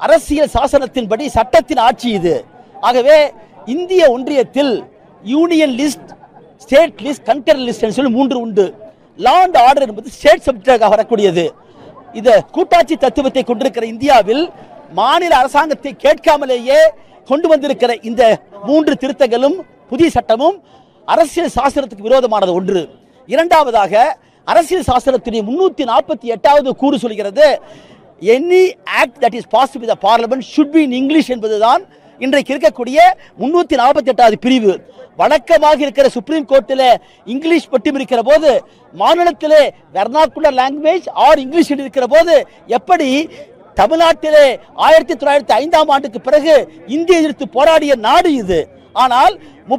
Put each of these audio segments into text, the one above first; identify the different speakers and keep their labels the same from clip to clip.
Speaker 1: அரசியல் சாசனத்தின்படி சட்டத்தின் ஆட்சி இது. ஆகவே இந்திய ஒன்றியத்தில் union list, state list, concurrent list சொல்லி 3 உண்டு. லா அண்ட் ஆர்டர் என்பது ஸ்டேட் சப்ஜெக்டாக வரக்கூடியது. இந்த கூட்டாட்சி தத்துவத்தை கொண்டிருக்கிற இந்தியாவில் மாநில அரசாங்கத்தை கேட்காமலேயே கொண்டு வந்திருக்கிற இந்த 3 திருத்தங்களும் புதிய சட்டமும் அரசியல் சாசனத்துக்கு விரோதமானது ஒன்று. இரண்டாவதாக அரசியல் சாசனத்துடைய 348வது கூறு சொல்கிறது, any act that is passed by the parliament should be in English என்பதுதான் இன்றைக்கு இருக்கக்கூடிய 348வது பிரிவு. வழக்கமாக இருக்கிற சுப்ரீம் கோர்ட்டில் இங்கிலீஷ் மட்டும் இருக்கிற போது, மாநிலத்திலே வெர்னாக்குலர் லாங்குவேஜ் ஆர் இங்கிலீஷ் இருக்கிற போது, எப்படி தமிழ்நாட்டிலே 1905ஆம் ஆண்டுக்கு பிறகு இந்தியை எதிர்த்து போராடிய நாடு இது. ஆனால்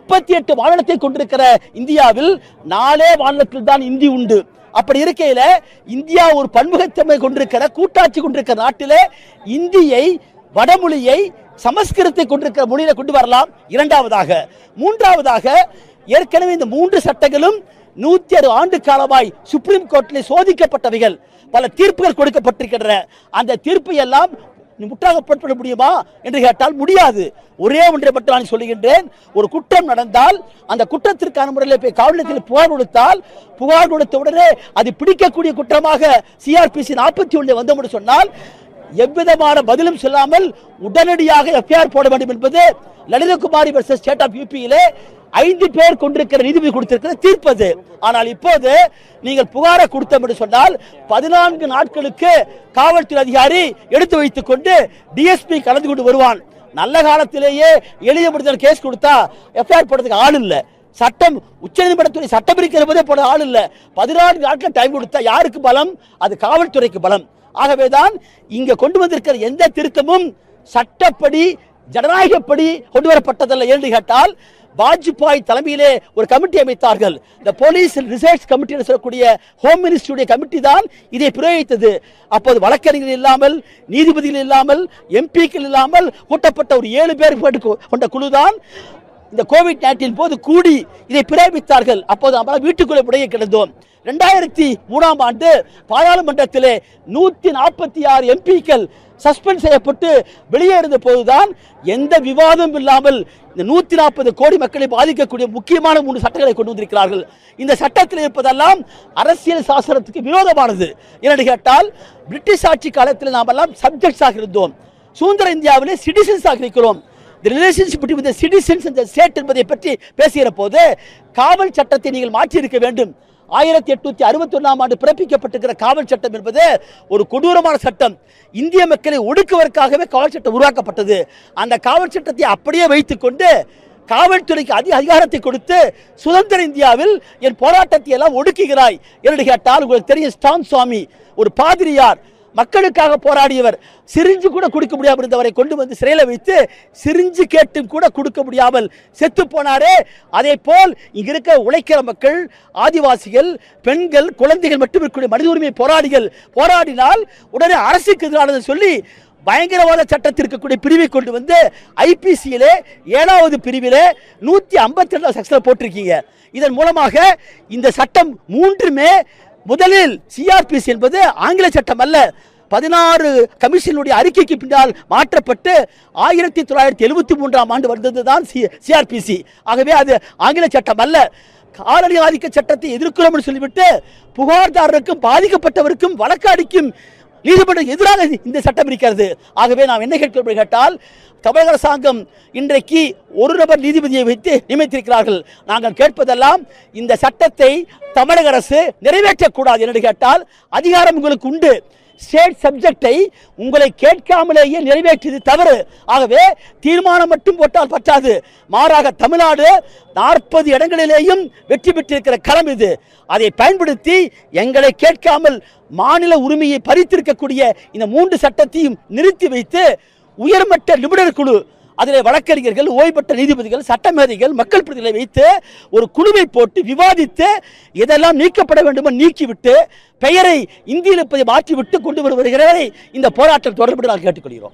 Speaker 1: 38 மாநிலத்தை கொண்டிருக்கிற இந்தியாவில் 4 மாநிலத்தில் தான் இந்தி உண்டு. அப்படி இருக்கையில இந்தியா ஒரு பன்முகத்தன்மை கொண்டிருக்கிற கூட்டாட்சி கொண்டிருக்கிற நாட்டிலே இந்தியை, வடமொழியை, சமஸ்கிருதத்தை கொண்டிருக்கிற மொழியில கொண்டு வரலாம். இரண்டாவதாக, மூன்றாவதாக ஏற்கனவே இந்த 3 சட்டங்களும் 106 ஆண்டு காலமாய் சுப்ரீம் கோர்ட்டில் சோதிக்கப்பட்டவைகள், பல தீர்ப்புகள் கொடுக்கப்பட்டிருக்கின்றன. அந்த தீர்ப்பை எல்லாம் முற்றாகப்பட முடியுமா என்று கேட்டால் முடியாது. ஒரே ஒன்றை மட்டும் நான் சொல்லுகின்றேன், ஒரு குற்றம் நடந்தால் அந்த குற்றத்திற்கான முறையில் போய் காவல் நிலையத்தில் புகார் கொடுத்தால், புகார் கொடுத்த உடனே அது பிடிக்கக்கூடிய குற்றமாக சிஆர்பிசி 41 வந்தோம் சொன்னால் எவ்விதமான பதிலும் சொல்லாமல் உடனடியாக எஃப்ஐஆர் போட வேண்டும் என்பது லலிதகுமாரி வெர்சஸ் ஸ்டேட் ஆஃப் யூபியிலே 5 பேர் கொண்டிருக்கிற நீதிபதி கொடுத்திருக்கிற தீர்ப்பது. ஆனால் இப்போது நீங்கள் புகாரை கொடுத்தோம் என்று சொன்னால் 14 நாட்களுக்கு காவல்துறை அதிகாரி எடுத்து வைத்துக் கொண்டு டிஎஸ்பி கலந்து கொண்டு வருவான். நல்ல காலத்திலேயே எளிய முடிதல் கேஸ் கொடுத்தா எஃப்ஐஆர் போடுறதுக்கு ஆள் இல்லை. சட்டம், உச்சநீதிமன்றத்துறை சட்டம் இருக்கிற போதே போட ஆள் இல்லை. 14 நாட்கள் டைம் கொடுத்தா யாருக்கு பலம்? அது காவல்துறைக்கு பலம். ஆகவேதான் இங்க கொண்டு வந்திருக்கிற எந்த திருத்தமும் சட்டப்படி, ஜனநாயகப்படி கொண்டு வரப்பட்டதல்ல. என்று கேட்டால் வாஜ்பாய் தலைமையிலே ஒரு கமிட்டி அமைத்தார்கள். இந்த போலீஸ் ரிசர்ச் கமிட்டி சொல்லக்கூடிய ஹோம் மினிஸ்ட்ரியுடைய கமிட்டி தான் இதை பிரயோகித்தது. அப்போது வழக்கறிஞர்கள் இல்லாமல், நீதிபதிகள் இல்லாமல், எம்பிக்கள் இல்லாமல் கூட்டப்பட்ட ஒரு 7 பேர் கொண்ட குழுதான் இந்த கோவிட்-19 போது கூடி இதை பிரயோகித்தார்கள். அப்போது நம்ம வீட்டுக்குள்ளே முறையை கிடந்தோம். 2003ஆம் ஆண்டு பாராளுமன்றத்திலே 146 எம்பிக்கள் சஸ்பெண்ட் செய்யப்பட்டு வெளியே இருந்த போதுதான் எந்த விவாதமும் இல்லாமல் இந்த 140 கோடி மக்களை பாதிக்கக்கூடிய முக்கியமான 3 சட்டங்களை கொண்டு வந்திருக்கிறார்கள். இந்த சட்டத்தில் இருப்பதெல்லாம் அரசியல் சாசனத்துக்கு விரோதமானது. என்று கேட்டால் பிரிட்டிஷ் ஆட்சி காலத்தில் நாம் எல்லாம் சப்ஜெக்ட்ஸாக இருந்தோம். சுதந்திர இந்தியாவிலே சிட்டிசன்ஸாக இருக்கிறோம். The relationship between the citizens and the state என்பதை பற்றி பேசுகிற போது காவல் சட்டத்தை நீங்கள் மாற்றி இருக்க வேண்டும். 1861ஆம் ஆண்டு பிறப்பிக்கப்பட்டிருக்கிற காவல் சட்டம் என்பது ஒரு கொடூரமான சட்டம். இந்திய மக்களை ஒடுக்குவதற்காகவே காவல் சட்டம் உருவாக்கப்பட்டது. அந்த காவல் சட்டத்தை அப்படியே வைத்துக் கொண்டு காவல்துறைக்கு அதிகாரத்தை கொடுத்து சுதந்திர இந்தியாவில் என் போராட்டத்தை எல்லாம் ஒடுக்குகிறாய் என்று கேட்டால், உங்களுக்கு தெரியும், ஸ்டான் சுவாமி ஒரு பாதிரியார், மக்களுக்காக போராடியவர், சிரிஞ்சு கூட கொடுக்க முடியாமல் இருந்தவரை கொண்டு வந்து சிறையில் வைத்து சிரிஞ்சு கேட்டும் கூட கொடுக்க முடியாமல் செத்து போனாரே. அதே போல் இங்க இருக்க உழைக்கிற மக்கள், ஆதிவாசிகள், பெண்கள், குழந்தைகள் மட்டும் இருக்கக்கூடிய மனித உரிமை போராடிகள் போராடினால் உடனே அரசுக்கு எதிரானது சொல்லி பயங்கரவாத சட்டத்தில் இருக்கக்கூடிய பிரிவை கொண்டு வந்து ஐபிசியிலே 7வது பிரிவிலே 152 செக்ஷன் போட்டிருக்கீங்க. இதன் மூலமாக இந்த சட்டம் 3மே முதலில் சிஆர்பிசி என்பது ஆங்கில சட்டம் அல்ல, 16 கமிஷனுடைய அறிக்கைக்கு பின்னால் மாற்றப்பட்டு 1973ஆம் ஆண்டு வந்ததுதான் சிஆர்பிசி. ஆகவே அது ஆங்கில சட்டம் அல்ல. காலனி ஆதிக்க சட்டத்தை எதிர்க்கிறோம் சொல்லிவிட்டு புகார்தாரருக்கும் பாதிக்கப்பட்டவருக்கும் வழக்காடிக்கும் நீதிமன்றம் எதிராக இந்த சட்டம் இருக்கிறது. ஆகவே நாம் என்ன கேட்கிறோம் கேட்டால், தமிழக அரசாங்கம் இன்றைக்கு ஒரு நபர் நீதிபதியை வைத்து நியமித்திருக்கிறார்கள். நாங்கள் கேட்பதெல்லாம் இந்த சட்டத்தை தமிழக அரசு நிறைவேற்றக்கூடாது என்று கேட்டால், அதிகாரம் உங்களுக்கு உண்டு. ஸ்டேட் சப்ஜெக்டை உங்களை கேட்காமலேயே நிறைவேற்றியது தவறு. ஆகவே தீர்மானம் மட்டும் போட்டால் பற்றாது. மாறாக தமிழ்நாடு 40 இடங்களிலேயும் வெற்றி பெற்றிருக்கிற களம் இது. அதை பயன்படுத்தி எங்களை கேட்காமல் மாநில உரிமையை பறித்திருக்கக்கூடிய இந்த 3 சட்டத்தையும் நிறுத்தி வைத்து உயர்மட்ட நிபுணர் குழு, அதில் வழக்கறிஞர்கள், ஓய்வு பெற்ற நீதிபதிகள், சட்டமேதைகள், மக்கள் பிரதிகளை வைத்து ஒரு குழுவை போட்டு விவாதித்து இதெல்லாம் நீக்கப்பட வேண்டுமோ நீக்கிவிட்டு பெயரை இந்தியில் இருப்பதை மாற்றிவிட்டு கொண்டு வருகிறவரை இந்த போராட்டம் தொடர்பு நாங்கள் கேட்டுக்கொள்கிறோம்.